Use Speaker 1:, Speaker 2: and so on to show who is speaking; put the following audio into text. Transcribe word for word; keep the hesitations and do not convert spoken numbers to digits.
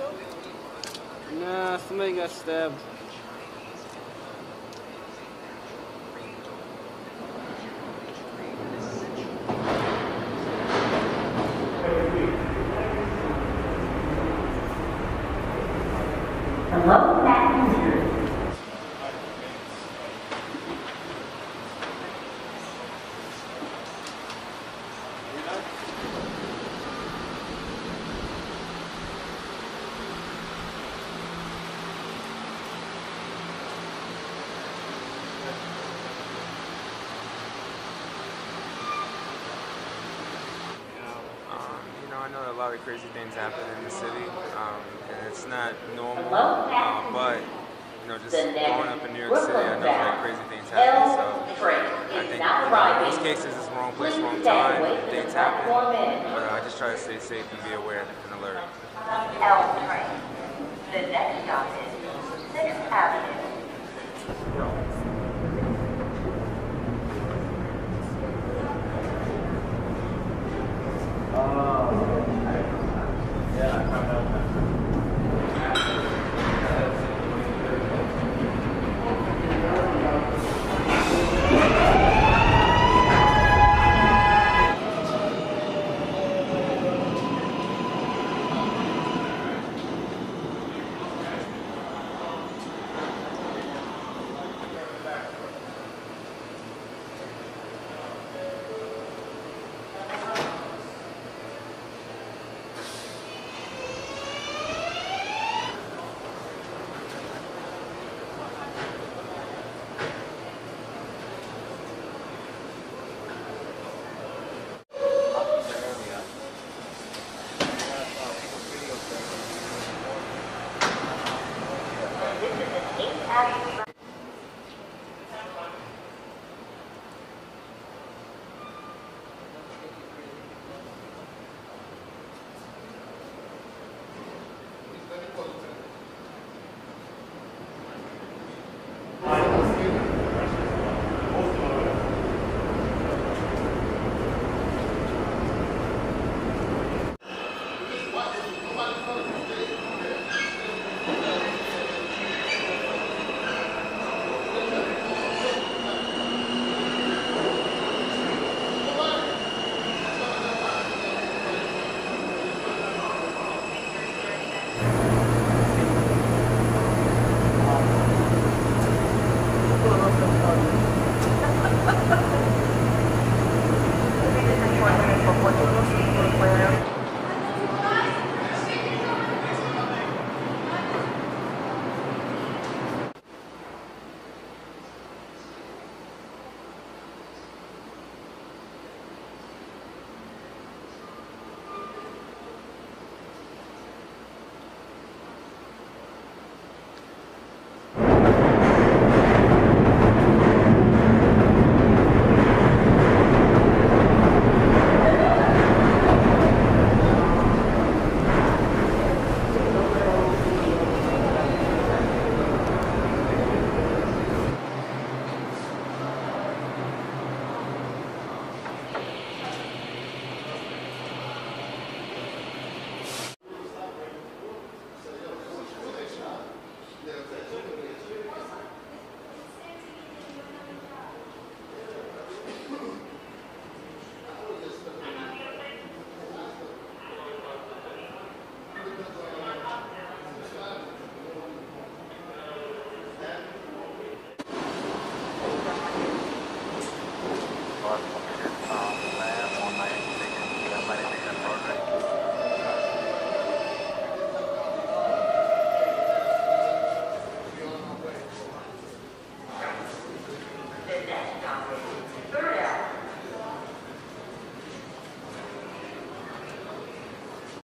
Speaker 1: Nah, somebody got stabbed.
Speaker 2: Hello, passengers.
Speaker 3: I know a lot of crazy things happen in the city, um, and it's not normal, uh, but, you know, just growing up in New York City, I know that crazy things happen, so I think, you know, in most cases it's wrong place, wrong time, things happen, but uh, I just try to stay safe and be aware and alert.
Speaker 2: L train. The next stop is sixth Avenue. This is an eight Avenue.